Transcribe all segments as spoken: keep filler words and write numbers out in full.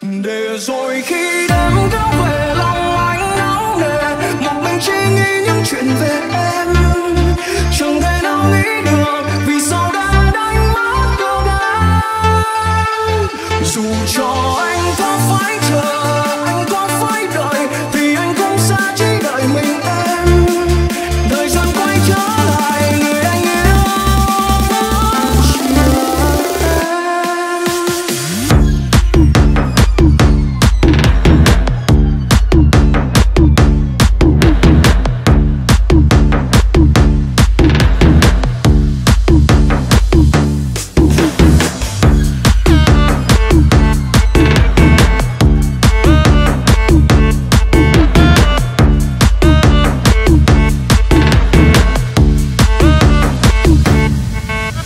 để rồi khi đêm kéo về lòng anh náo nề, một mình chỉ nghĩ những chuyện về em, chẳng thể nào nghĩ được vì sao đã đánh mất câu đến. Dù cho anh có phải chờ, anh có phải đợi, thì anh cũng sẽ chỉ đợi mình em. Thời gian quay trở lại người anh yêu vẫn chờ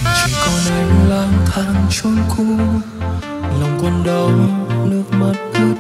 chốn cũ, lòng còn đau nước mắt ướt